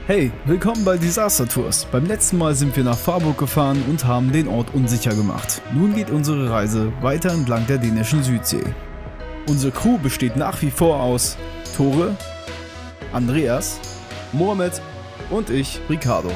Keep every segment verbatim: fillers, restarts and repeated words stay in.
Hey, willkommen bei Disaster Tours. Beim letzten Mal sind wir nach Faaborg gefahren und haben den Ort unsicher gemacht. Nun geht unsere Reise weiter entlang der dänischen Südsee. Unsere Crew besteht nach wie vor aus Tore, Andreas, Mohamed und ich, Ricardo.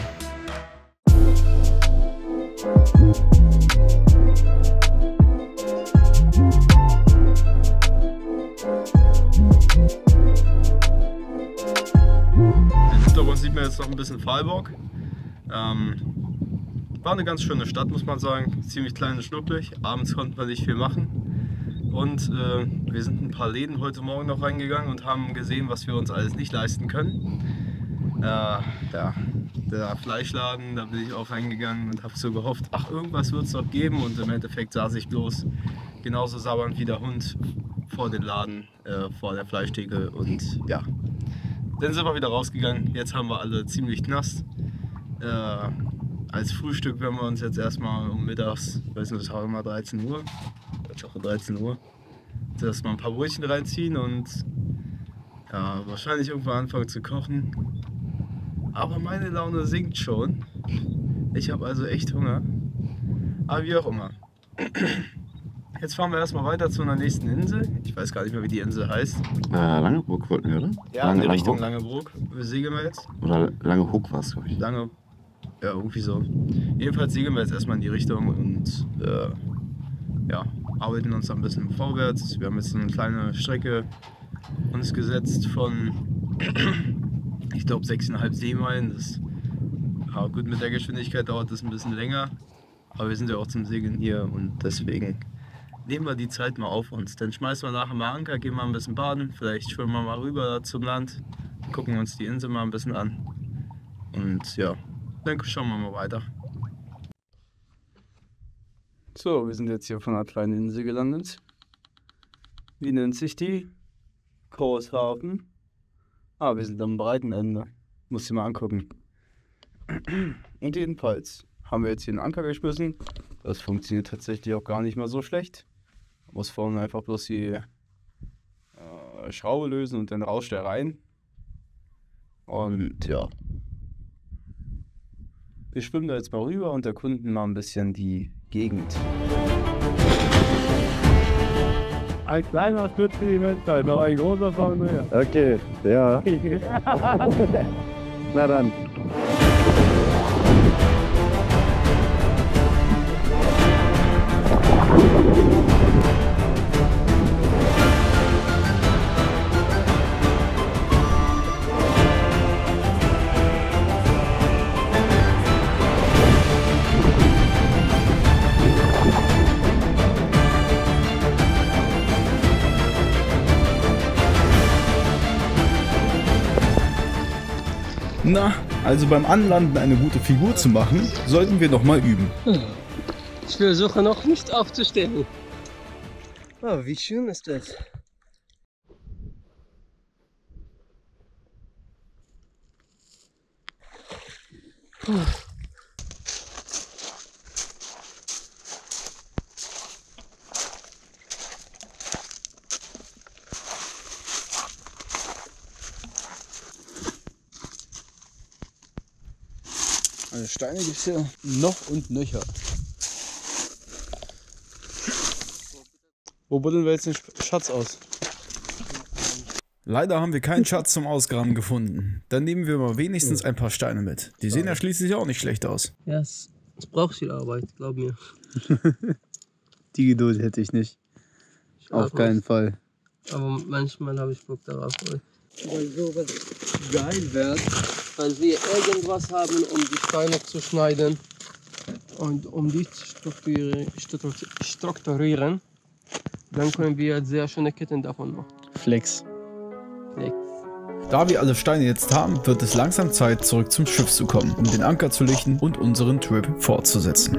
Sieht man jetzt noch ein bisschen Faaborg. Ähm, war eine ganz schöne Stadt, muss man sagen. Ziemlich klein und schnucklig. Abends konnten wir nicht viel machen. Und äh, wir sind ein paar Läden heute Morgen noch reingegangen und haben gesehen, was wir uns alles nicht leisten können. Äh, ja, der Fleischladen, da bin ich auch reingegangen und habe so gehofft, ach, irgendwas wird es noch geben. Und im Endeffekt saß ich bloß genauso sabbernd wie der Hund vor den Laden, äh, vor der Fleischtheke. Und ja. Dann sind wir wieder rausgegangen, jetzt haben wir alle ziemlich nass. Äh, als Frühstück werden wir uns jetzt erstmal um mittags, ich weiß nicht, das haben wir dreizehn Uhr, ich hoffe dreizehn Uhr, erstmal ein paar Brötchen reinziehen und ja, wahrscheinlich irgendwann anfangen zu kochen. Aber meine Laune sinkt schon. Ich habe also echt Hunger. Aber wie auch immer. Jetzt fahren wir erstmal weiter zu einer nächsten Insel. Ich weiß gar nicht mehr, wie die Insel heißt. Äh, Langebrook wollten wir, oder? Ja, Lange, in die Richtung Langebrook. Langebrook. Wir segeln wir jetzt. Oder Langehoek war es, glaube ich. Lange, ja, irgendwie so. Jedenfalls segeln wir jetzt erstmal in die Richtung und äh, ja, arbeiten uns ein bisschen vorwärts. Wir haben jetzt eine kleine Strecke uns gesetzt von, ich glaube, sechseinhalb Seemeilen. Das, ja, gut, mit der Geschwindigkeit dauert das ein bisschen länger. Aber wir sind ja auch zum Segeln hier und deswegen nehmen wir die Zeit mal auf uns. Dann schmeißen wir nachher mal Anker, gehen mal ein bisschen baden, vielleicht schwimmen wir mal rüber zum Land, gucken uns die Insel mal ein bisschen an. Und ja, dann schauen wir mal weiter. So, wir sind jetzt hier von einer kleinen Insel gelandet. Wie nennt sich die? Korshafen. Ah, wir sind am breiten Ende. Muss ich mal angucken. Und jedenfalls haben wir jetzt hier einen Anker geschmissen. Das funktioniert tatsächlich auch gar nicht mal so schlecht. Muss vorne einfach bloß die äh, Schraube lösen und dann rauscht er rein. Und ja. Wir schwimmen da jetzt mal rüber und erkunden mal ein bisschen die Gegend. Ein kleiner Schritt für die Menschheit, noch ein großer Fall mehr. Okay, ja. Na dann. Na, also beim Anlanden eine gute Figur zu machen, sollten wir noch mal üben. Ich versuche noch nicht aufzustehen. Oh, wie schön ist das? Puh. Also Steine gibt es hier noch und nöcher. Wo buddeln wir jetzt den Schatz aus? Leider haben wir keinen Schatz zum Ausgraben gefunden. Dann nehmen wir mal wenigstens ein paar Steine mit. Die sehen ja schließlich auch nicht schlecht aus. Ja, es, es braucht viel Arbeit, glaub mir. Die Geduld hätte ich nicht. Ich Auf keinen nicht. Fall. Aber manchmal habe ich Bock darauf. Weil sowas geil wird, weil wir irgendwas haben, um die Steine zu schneiden und um die zu strukturieren, strukturieren. Dann können wir sehr schöne Ketten davon machen. Flex. Flex. Da wir alle Steine jetzt haben, wird es langsam Zeit, zurück zum Schiff zu kommen, um den Anker zu lichten und unseren Trip fortzusetzen.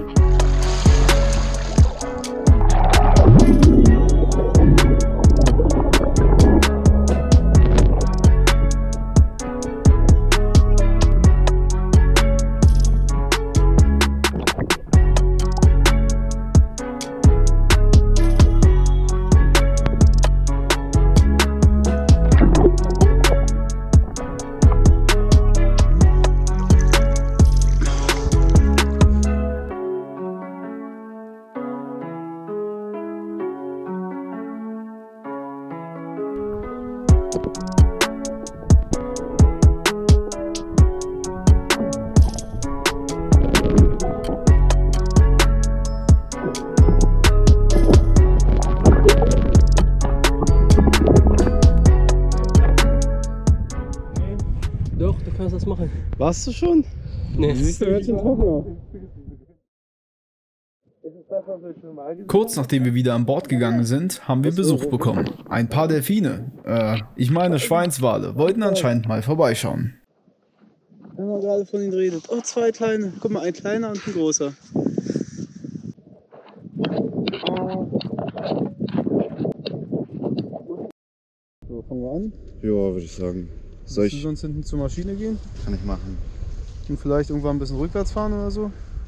Warst du schon? Nee. Siehst du jetzt schon trocken? Kurz nachdem wir wieder an Bord gegangen sind, haben wir Besuch bekommen. Ein paar Delfine, äh, ich meine Schweinswale, wollten anscheinend mal vorbeischauen. Wir haben gerade von ihnen geredet. Oh, zwei kleine. Guck mal, ein kleiner und ein großer. So, fangen wir an. Ja, würde ich sagen. Soll Willst du ich? sonst hinten zur Maschine gehen? Kann ich machen. Und vielleicht irgendwann ein bisschen rückwärts fahren oder so?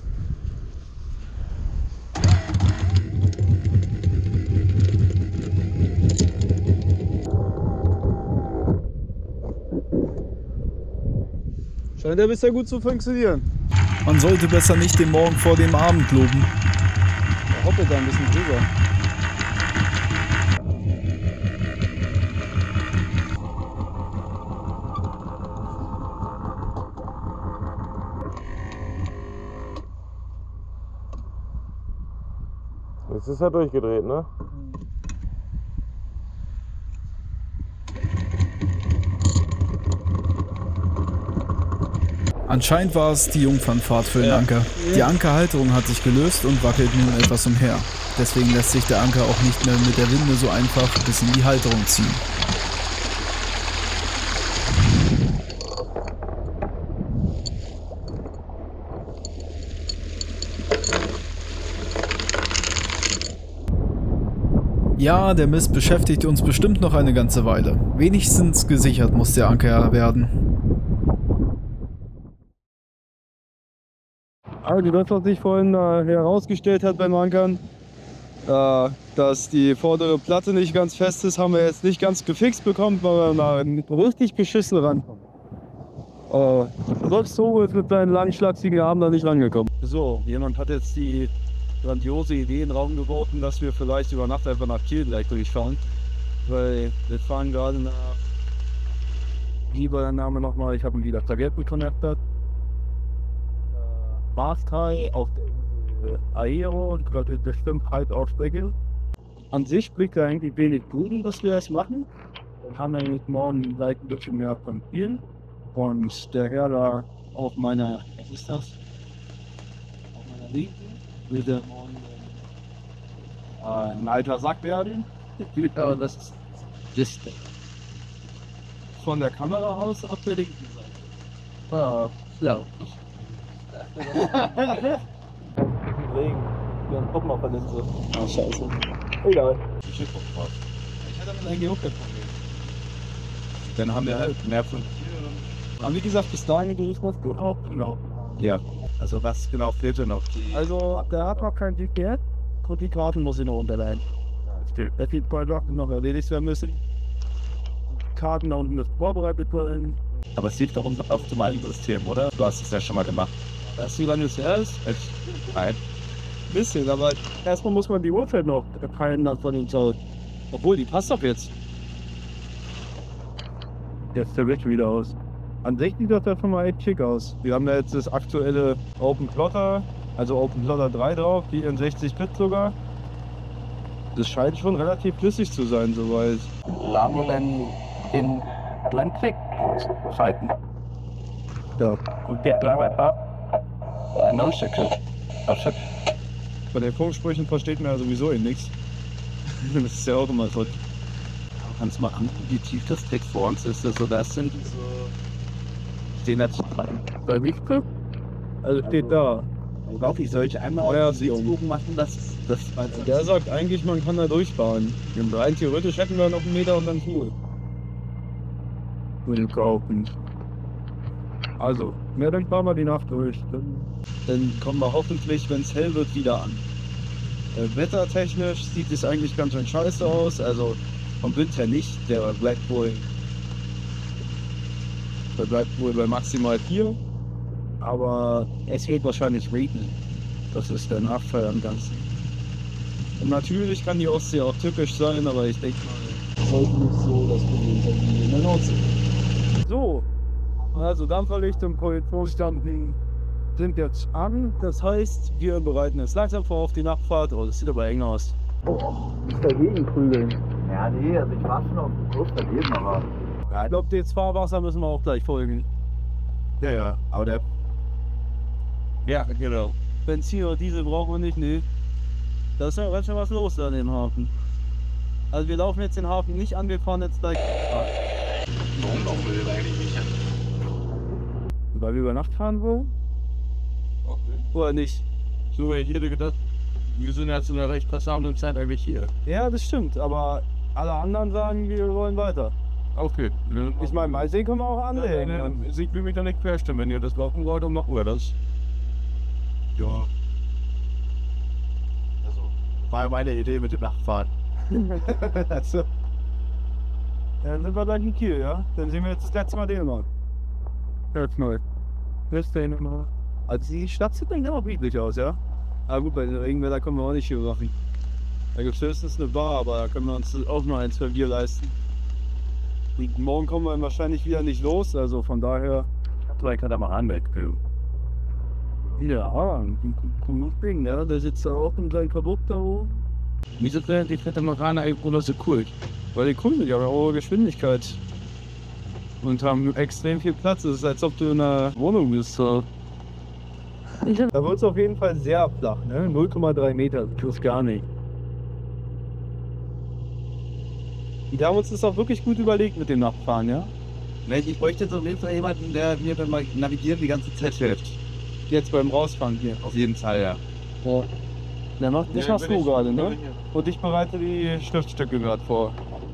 Scheint ja bisher gut zu funktionieren. Man sollte besser nicht den Morgen vor dem Abend loben. Der hoppelt da ein bisschen drüber. Jetzt ist er durchgedreht, ne? Anscheinend war es die Jungfernfahrt für den Anker. Die Ankerhalterung hat sich gelöst und wackelt nun etwas umher. Deswegen lässt sich der Anker auch nicht mehr mit der Winde so einfach bis in die Halterung ziehen. Ja, der Mist beschäftigt uns bestimmt noch eine ganze Weile. Wenigstens gesichert muss der Anker werden. Also das, was sich vorhin äh, herausgestellt hat beim Ankern, äh, dass die vordere Platte nicht ganz fest ist, haben wir jetzt nicht ganz gefixt bekommen, weil wir da richtig beschissen rankommen. Äh, sonst so ist mit seinen langen, schlachsigen Armen da nicht rangekommen. So, jemand hat jetzt die grandiose Idee in den Raum geworfen, dass wir vielleicht über Nacht einfach nach Kiel gleich durchfahren. Weil wir fahren gerade nach, wie war der Name nochmal, ich habe ihn wieder vergessen, connected. Masthai auf der Insel Aero und gerade bestimmt halt auch Speckel. An sich blickt er eigentlich wenig gut, dass wir das machen. Dann haben wir nämlich morgen gleich ein bisschen mehr von Kiel. Und der Herr da auf meiner, was ist das? Auf meiner Linken wird er morgen äh, ein alter Sack werden. Aber das ist das von der Kamera aus auf der linken Seite. Ah, schlau. Regen. Wir haben Poppen auf der Linse. Ah, scheiße. Egal. Ich hätte Bock drauf. Ich hätte damit eigentlich auch kein Problem. Dann haben wir halt mehr von hier. Aber wie gesagt, bis dahin gehe ich was gut auf. Genau. Ja. Also was genau fehlt denn noch? Die also der hat noch kein G P S und die Karten muss ich noch unterleihen. Das wird bei Locken noch erledigt werden müssen. Die Karten da unten müssen vorbereitet werden. Aber es liegt doch unser optimales System, oder? Du hast es ja schon mal gemacht. Das ist wie lange es her ist? Nein. Ein bisschen, aber erstmal muss man die Uhrzeit noch verändern von dem Sound. Obwohl, die passt doch jetzt. Jetzt der Weg wieder aus. An sich sieht das ja schon mal echt schick aus. Wir haben ja jetzt das aktuelle Open Plotter, also Open Plotter drei drauf, die in sechzig Bit sogar. Das scheint schon relativ flüssig zu sein, soweit. Laden in Landklick schalten. Ja. Und der bleibt ein Stück. Bei den Funksprüchen versteht man ja sowieso eh nichts. Das ist ja auch immer so. Kannst mal an, wie tief das Text vor uns ist. Also das sind so stehen da rein. Bei wie viel? Also steht da. Ich glaube, ich sollte einmal Ja, auf den Sitzbogen machen, dass das. Also Der sagt eigentlich, man kann da durchfahren. Rein theoretisch hätten wir noch einen Meter und dann cool. Willkommen. Also, mehr dann fahren wir die Nacht durch. Dann, dann kommen wir hoffentlich, wenn es hell wird, wieder an. Äh, wettertechnisch sieht es eigentlich ganz schön scheiße aus. Also vom Wind her nicht. Der bleibt wohl, der bleibt wohl bei maximal vier. Aber es wird wahrscheinlich regnen. Das ist der Nachteil am Ganzen. Und natürlich kann die Ostsee auch tückisch sein, aber ich denke mal, es sollte nicht so das Problem sein wie in der Nordsee. So, also Dampferlicht und Projektionsstanden sind jetzt an. Das heißt, wir bereiten es langsam vor auf die Nachtfahrt. Oh, das sieht aber eng aus. Oh, nicht dagegen prügeln. ja, nee, also ich war schon auf dem Kurs daneben, aber. Ja, ich glaube, das Fahrwasser müssen wir auch gleich folgen. Ja, ja, aber der... Ja, genau. Benzin oder Diesel brauchen wir nicht, nee. Da ist ja ganz schön was los da in dem Hafen. Also wir laufen jetzt den Hafen nicht an, wir fahren jetzt gleich. Warum laufen wir eigentlich nicht an? Weil wir über Nacht fahren wollen? Okay. Oder nicht? So, ich hätte gedacht, wir sind ja zu einer recht passablen Zeit eigentlich hier. Ja, das stimmt, aber alle anderen sagen, wir wollen weiter. Okay. Ich meine, Maisee können wir auch anlegen. Ich will mich da nicht querstellen, wenn ihr das machen wollt, dann machen wir das. Ja. Also, War meine Idee mit dem Nachtfahren. Also, dann sind wir gleich in Kiel, ja? Dann sehen wir jetzt das letzte Mal Dänemark. Jetzt neu. Das ist Dänemark. Also die Stadt sieht eigentlich immer friedlich aus, ja? Aber gut, bei den Regenwetter können wir auch nicht viel machen. Da gibt es höchstens eine Bar, aber da können wir uns auch noch ein, zwei Bier leisten. Und morgen kommen wir wahrscheinlich wieder nicht los, also von daher... Vielleicht kann er mal anmelden. Ja, ein Ding, ja? Der sitzt da auch in seinem Kabuff da oben. Wieso sind die Katamaraner eigentlich so cool? Weil die cool sind, die haben eine hohe Geschwindigkeit. Und haben extrem viel Platz. Es ist, als ob du in einer Wohnung bist. So. Da wird es auf jeden Fall sehr flach, ne? null Komma drei Meter, das ist gar nicht. Die haben uns das auch wirklich gut überlegt mit dem Nachtfahren, ja? Ich bräuchte jetzt auf jeden Fall jemanden, der mir beim Navigieren die ganze Zeit hilft. Jetzt beim Rausfahren hier. Auf jeden Fall, ja. Ja. Der macht, das Ja, machst bin du ich- gerade, bin ne? ich hier. Und ich bereite die Schriftstücke gerade vor.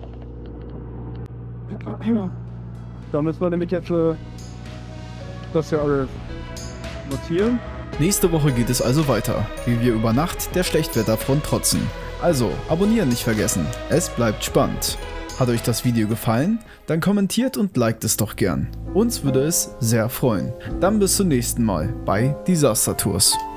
Da müssen wir nämlich jetzt äh, das ja alles notieren. Nächste Woche geht es also weiter, wie wir über Nacht der Schlechtwetterfront trotzen. Also, abonnieren nicht vergessen, es bleibt spannend. Hat euch das Video gefallen? Dann kommentiert und liked es doch gern. Uns würde es sehr freuen. Dann bis zum nächsten Mal bei Disaster Tours.